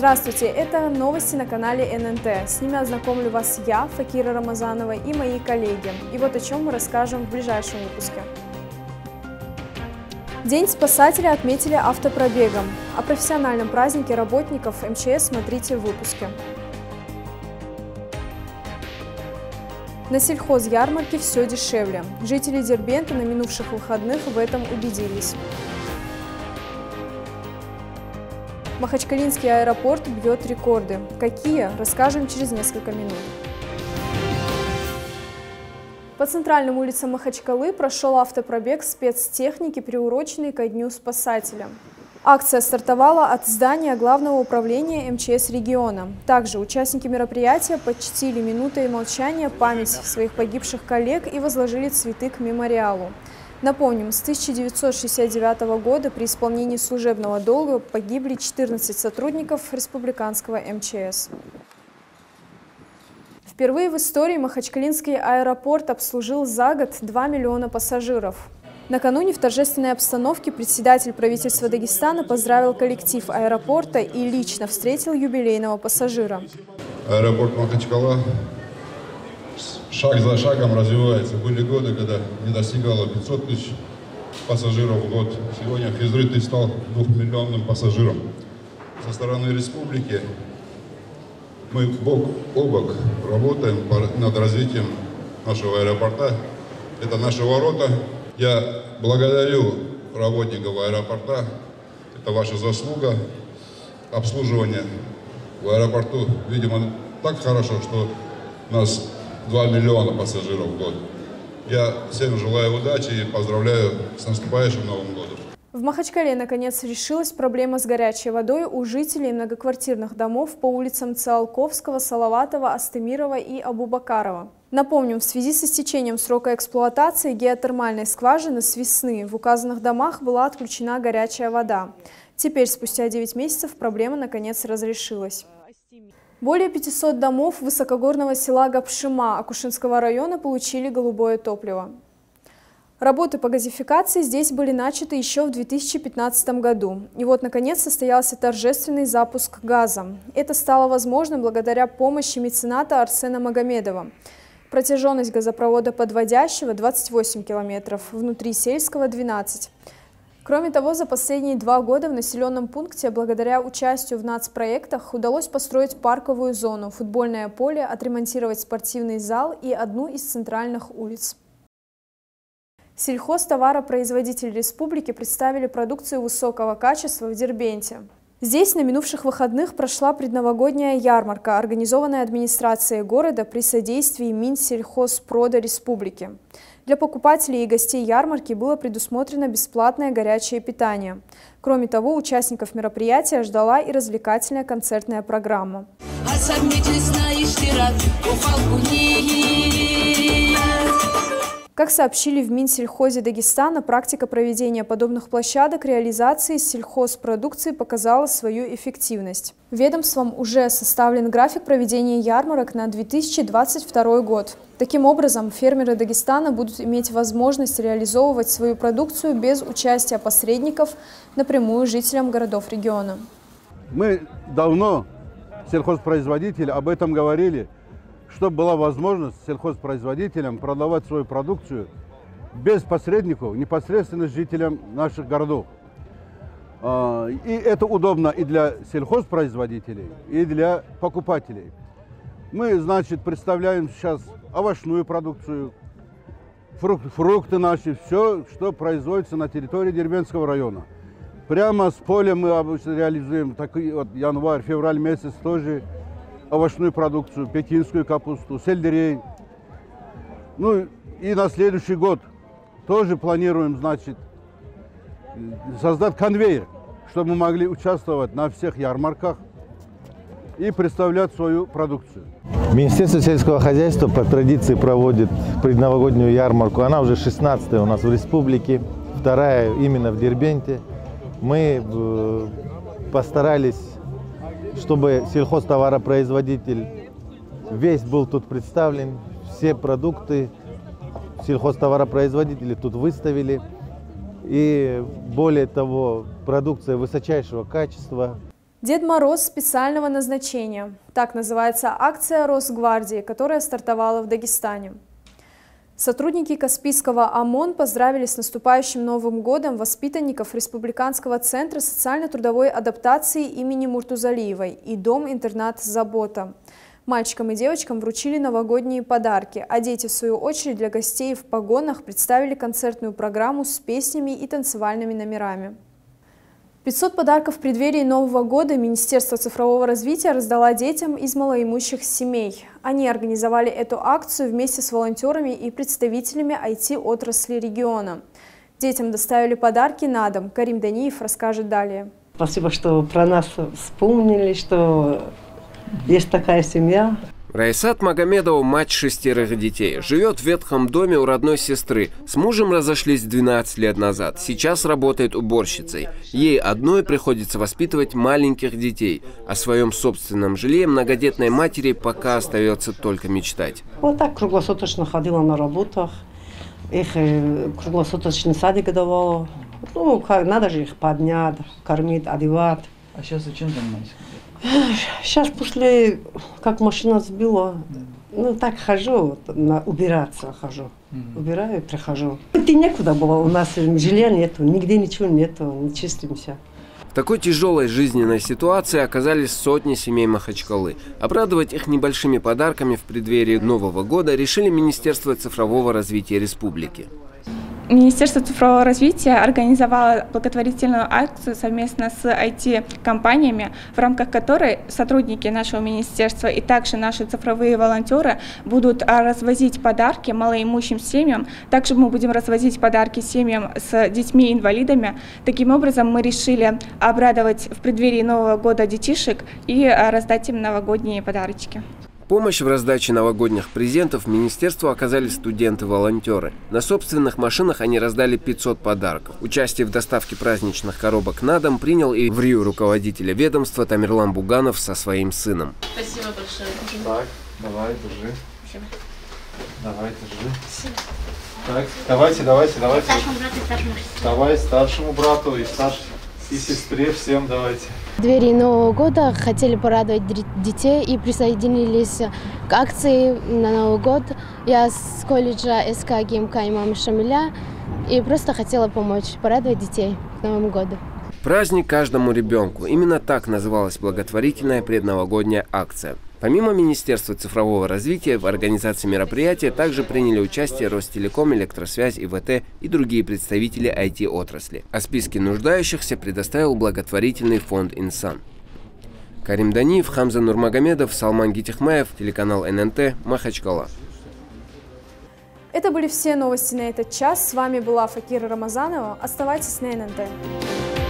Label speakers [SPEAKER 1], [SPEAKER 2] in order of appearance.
[SPEAKER 1] Здравствуйте, это новости на канале ННТ. С ними ознакомлю вас я, Факира Рамазанова, и мои коллеги. И вот о чем мы расскажем в ближайшем выпуске. День спасателя отметили автопробегом. О профессиональном празднике работников МЧС смотрите в выпуске. На сельхозярмарке все дешевле. Жители Дербента на минувших выходных в этом убедились. Махачкалинский аэропорт бьет рекорды. Какие? Расскажем через несколько минут. По центральным улицам Махачкалы прошел автопробег спецтехники, приуроченный ко Дню спасателя. Акция стартовала от здания Главного управления МЧС региона. Также участники мероприятия почтили минутой молчания память своих погибших коллег и возложили цветы к мемориалу. Напомним, с 1969 года при исполнении служебного долга погибли 14 сотрудников республиканского МЧС. Впервые в истории Махачкалинский аэропорт обслужил за год 2 миллиона пассажиров. Накануне в торжественной обстановке председатель правительства Дагестана поздравил коллектив аэропорта и лично встретил юбилейного пассажира.
[SPEAKER 2] Аэропорт Махачкала шаг за шагом развивается. Были годы, когда не достигало 500 тысяч пассажиров в год. Сегодня Физры стал 2-миллионным пассажиром. Со стороны республики мы бок о бок работаем над развитием нашего аэропорта. Это наши ворота. Я благодарю работников аэропорта. Это ваша заслуга. Обслуживание в аэропорту, видимо, так хорошо, что у нас 2 миллиона пассажиров в год. Я всем желаю удачи и поздравляю с наступающим Новым годом.
[SPEAKER 1] В Махачкале, наконец, решилась проблема с горячей водой у жителей многоквартирных домов по улицам Циолковского, Салаватова, Астемирова и Абубакарова. Напомним, в связи с истечением срока эксплуатации геотермальной скважины с весны в указанных домах была отключена горячая вода. Теперь, спустя 9 месяцев, проблема, наконец, разрешилась. Более 500 домов высокогорного села Гапшима Акушинского района получили голубое топливо. Работы по газификации здесь были начаты еще в 2015 году. И вот, наконец, состоялся торжественный запуск газа. Это стало возможным благодаря помощи мецената Арсена Магомедова. Протяженность газопровода подводящего 28 километров, внутрисельского 12. Кроме того, за последние 2 года в населенном пункте, благодаря участию в нацпроектах, удалось построить парковую зону, футбольное поле, отремонтировать спортивный зал и одну из центральных улиц. Сельхозтоваропроизводители республики представили продукцию высокого качества в Дербенте. Здесь на минувших выходных прошла предновогодняя ярмарка, организованная администрацией города при содействии Минсельхозпрода республики. Для покупателей и гостей ярмарки было предусмотрено бесплатное горячее питание. Кроме того, участников мероприятия ждала и развлекательная концертная программа. Как сообщили в Минсельхозе Дагестана, практика проведения подобных площадок реализации сельхозпродукции показала свою эффективность. Ведомством уже составлен график проведения ярмарок на 2022 год. Таким образом, фермеры Дагестана будут иметь возможность реализовывать свою продукцию без участия посредников напрямую жителям городов региона.
[SPEAKER 3] Мы давно, сельхозпроизводители, об этом говорили, чтобы была возможность сельхозпроизводителям продавать свою продукцию без посредников, непосредственно жителям наших городов. И это удобно и для сельхозпроизводителей, и для покупателей. Мы, значит, представляем сейчас овощную продукцию, фрукты наши, все, что производится на территории Дербентского района. Прямо с поля мы обычно реализуем, вот январь-февраль месяц тоже, овощную продукцию, пекинскую капусту, сельдерей. Ну и на следующий год тоже планируем, значит, создать конвейер, чтобы мы могли участвовать на всех ярмарках и представлять свою продукцию.
[SPEAKER 4] Министерство сельского хозяйства по традиции проводит предновогоднюю ярмарку. Она уже 16-я у нас в республике, 2-я именно в Дербенте. Мы постарались, чтобы сельхозтоваропроизводитель весь был тут представлен, все продукты сельхозтоваропроизводители тут выставили. И более того, продукция высочайшего качества.
[SPEAKER 1] Дед Мороз специального назначения. Так называется акция Росгвардии, которая стартовала в Дагестане. Сотрудники Каспийского ОМОН поздравили с наступающим Новым годом воспитанников Республиканского центра социально-трудовой адаптации имени Муртузалиевой и дом-интернат «Забота». Мальчикам и девочкам вручили новогодние подарки, а дети, в свою очередь, для гостей в погонах представили концертную программу с песнями и танцевальными номерами. 500 подарков в преддверии Нового года Министерство цифрового развития раздало детям из малоимущих семей. Они организовали эту акцию вместе с волонтерами и представителями IT-отрасли региона. Детям доставили подарки на дом. Карим Даниев расскажет далее.
[SPEAKER 5] Спасибо, что про нас вспомнили, что есть такая семья.
[SPEAKER 6] Раисат Магомедова – мать 6 детей. Живет в ветхом доме у родной сестры. С мужем разошлись 12 лет назад. Сейчас работает уборщицей. Ей одной приходится воспитывать маленьких детей. О своем собственном жилье многодетной матери пока остается только мечтать.
[SPEAKER 5] Вот так круглосуточно ходила на работах. Их круглосуточный садик давал. Ну, надо же их поднять, кормить, одевать.
[SPEAKER 7] А сейчас зачем занимаетесь?
[SPEAKER 5] Сейчас после, как машина сбила, ну так хожу, убираться хожу. Убираю и прихожу. Идти некуда было, у нас жилья нету, нигде ничего нету, не чистимся.
[SPEAKER 6] В такой тяжелой жизненной ситуации оказались сотни семей Махачкалы. Обрадовать их небольшими подарками в преддверии Нового года решили Министерство цифрового развития республики.
[SPEAKER 8] Министерство цифрового развития организовало благотворительную акцию совместно с IT-компаниями, в рамках которой сотрудники нашего министерства и также наши цифровые волонтеры будут развозить подарки малоимущим семьям. Также мы будем развозить подарки семьям с детьми-инвалидами. Таким образом, мы решили обрадовать в преддверии Нового года детишек и раздать им новогодние подарочки.
[SPEAKER 6] Помощь в раздаче новогодних презентов министерству оказали студенты-волонтеры. На собственных машинах они раздали 500 подарков. Участие в доставке праздничных коробок на дом принял и в Рио руководителя ведомства Тамерлан Буганов со своим сыном.
[SPEAKER 9] Спасибо большое.
[SPEAKER 7] Так, давай, держи.
[SPEAKER 9] Спасибо.
[SPEAKER 7] Давай, держи.
[SPEAKER 9] Спасибо.
[SPEAKER 7] Так, давайте.
[SPEAKER 9] Старшему брату и старшему сестре.
[SPEAKER 7] Давай старшему брату и сестре всем давайте.
[SPEAKER 10] В преддверии Нового года хотели порадовать детей и присоединились к акции на Новый год. Я с колледжа СК ГИМК имама Шамиля и просто хотела помочь, порадовать детей к Новому году.
[SPEAKER 6] Праздник каждому ребенку. Именно так называлась благотворительная предновогодняя акция. Помимо Министерства цифрового развития, в организации мероприятия также приняли участие Ростелеком, Электросвязь, ИВТ и другие представители IT-отрасли. О списке нуждающихся предоставил благотворительный фонд «Инсан». Карим Даниев, Хамза Нурмагомедов, Салман Гитихмаев, телеканал ННТ, Махачкала.
[SPEAKER 1] Это были все новости на этот час. С вами была Факира Рамазанова. Оставайтесь на ННТ.